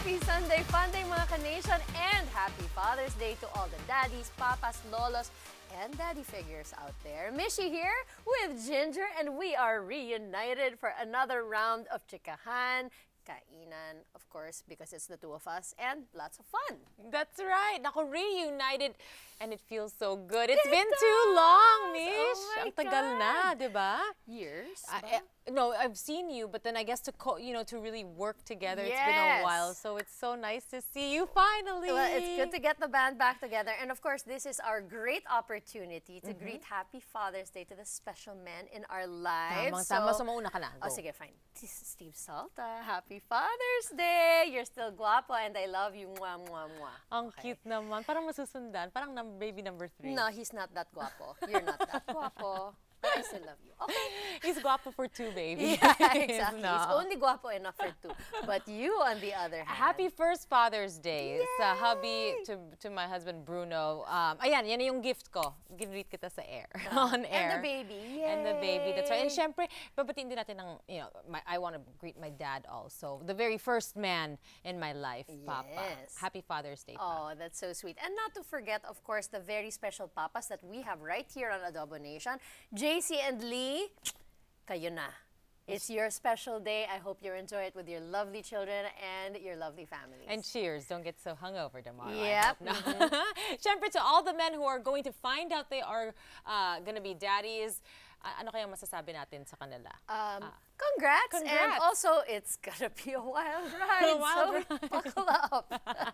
Happy Sunday Fun Day mga ka-nation, and happy Father's Day to all the daddies, papas, lolos, and daddy figures out there. Mishi here with Ginger, and we are reunited for another round of chikahan, kainan, of course, because it's the two of us, and lots of fun. That's right. Ako, reunited, and it feels so good. It's been too long, Mish. Oh my Ang tagal na, di ba? Years? No, I've seen you, but then I guess to really work together, Yes. it's been a while. So it's so nice to see you finally. Well, it's good to get the band back together. And of course, this is our great opportunity to greet Happy Father's Day to the special men in our lives. Tama, so mauna ka na. Oh, Go. sige, fine. Steve Salta, Happy Father's Day! You're still guapo and I love you. Mwah, mwah, mwah. Ang cute naman. Parang masusundan. Parang baby number 3. No, he's not that guapo. You're not that guapo. But I still love you. Okay. He's guapo for 2, baby. Yeah, exactly. No. He's only guapo enough for 2. But you, on the other hand. Happy first Father's Day sa hubby to my husband Bruno. Ayan, yan yung gift ko. Ginreet kita sa air. On air. And the baby. Yay. And the baby. That's right. And syempre, babatiin din natin ng, I want to greet my dad also. The very first man in my life, Papa. Yes. Happy Father's Day, Papa. Oh, that's so sweet. And not to forget, of course, the very special papas that we have right here on Adobo Nation. JC and Lee, kayo na. It's your special day. I hope you enjoy it with your lovely children and your lovely families. And cheers. Don't get so hungover tomorrow. Yep. No. Syempre, to all the men who are going to find out they are going to be daddies, ano kayang masasabi natin sa kanila? Congrats. And also, it's gonna be a wild ride. So buckle up.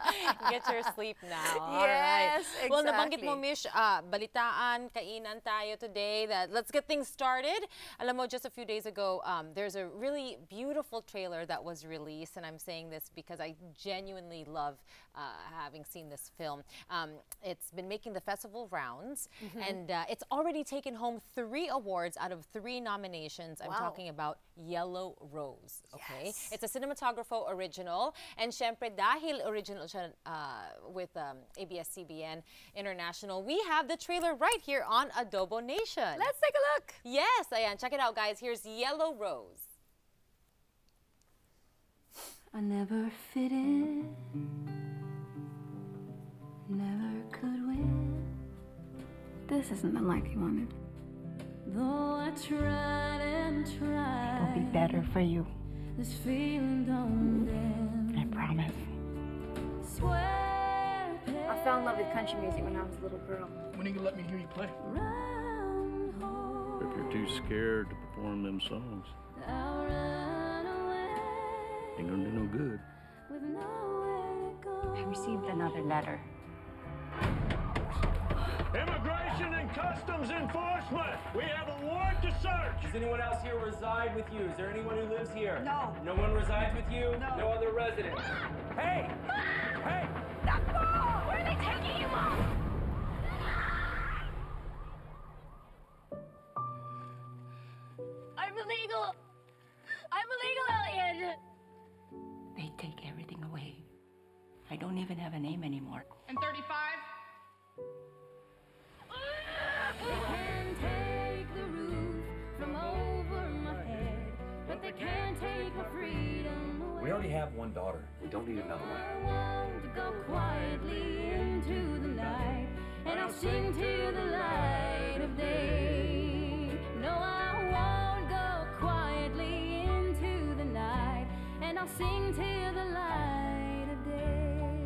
Get your sleep now. Yes, exactly. Well, nabanggit mo, Mish, balitaan, kainan tayo today. Let's get things started. Alam mo, just a few days ago, there's a really beautiful trailer that was released, and I'm saying this because I genuinely love having seen this film. It's been making the festival rounds, and it's already taken home 3 awards out of 3 nominations. I'm talking about Yellow Rose, okay? Yes. It's a cinematographer original, and syempre dahil original siya with ABS-CBN International, we have the trailer right here on Adobo Nation. Let's take a look. Yes, ayan, check it out, guys. Here's Yellow Rose. I never fit in, never could win. This isn't the life you wanted. Though I tried and tried, It'll be better for you. this feeling don't end. I promise. Swear I fell in love with country music when I was a little girl. When are you gonna let me hear you play? round home, If you're too scared to perform them songs, I'll run away ain't gonna do no good. with nowhere to go. I received another letter. Immigration and Customs Enforcement! We have a warrant to search! Does anyone else here reside with you? Is there anyone who lives here? No. No one resides with you? No. No other residents? Hey! Hey! Where are they taking you, Mom? I'm illegal! I'm illegal, Elliot! They take everything away. I don't even have a name anymore. And 35? They can take the roof from over my head, but they can't take my freedom away. We already have one daughter. We don't need another one. I want to go quietly into the night, and I'll sing till the light of day. No, I won't go quietly into the night, and I'll sing till the light of day.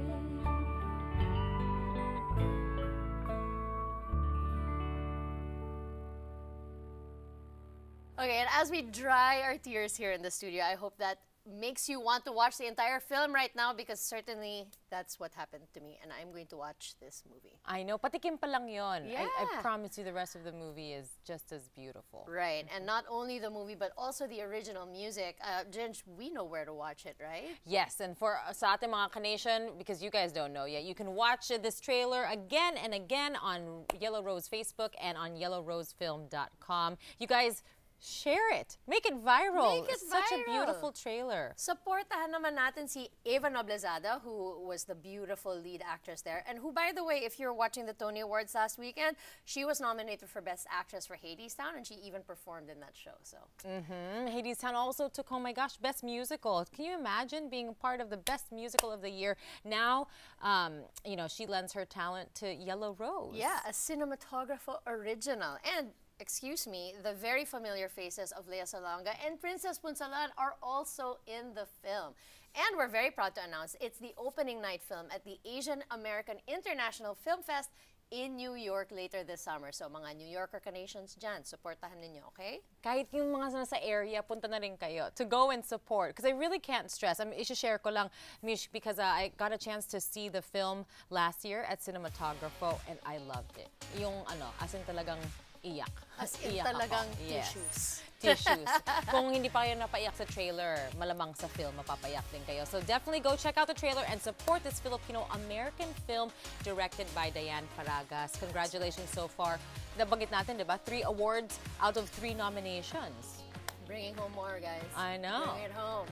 Okay, and as we dry our tears here in the studio, I hope that makes you want to watch the entire film right now, because certainly that's what happened to me, and I'm going to watch this movie. I know, patikim pa lang yon. Yeah. I promise you the rest of the movie is just as beautiful. Right, and not only the movie, but also the original music. Ginge, we know where to watch it, right? Yes, and for sa ating mga ka-nation, because you guys don't know yet, you can watch this trailer again and again on Yellow Rose Facebook and on yellowrosefilm.com. You guys, share it. Make it viral. Make it It's such a viral. beautiful trailer. Supportahan naman natin si Eva Noblezada, who was the beautiful lead actress there. And who, by the way, if you're watching the Tony Awards last weekend, she was nominated for Best Actress for Hadestown, and she even performed in that show. So Hadestown also took, oh my gosh, Best Musical. Can you imagine being a part of the Best Musical of the Year? Now, you know, she lends her talent to Yellow Rose. yeah, a cinematographer original. And excuse me, the very familiar faces of Lea Salonga and Princess Punsalan are also in the film. And we're very proud to announce it's the opening night film at the Asian American International Film Fest in New York later this summer. So mga New Yorker Canadians dyan, supportahan ninyo, okay? Kahit yung mga nasa area, punta na rin kayo to go and support. Because I really can't stress. I mean, i-share ko lang, Mish, because I got a chance to see the film last year at Cinematographo and I loved it. Yung as in talagang iyak. As in Iyak talagang ako. Yes. tissues. Tissues. Kung hindi pa kayo napaiyak sa trailer, malamang sa film, mapapaiyak din kayo. So definitely go check out the trailer and support this Filipino-American film directed by Diane Paragas. Congratulations so far. Nabanggit natin, di ba? 3 awards out of 3 nominations. Bringing home more, guys. I know. Bring it home.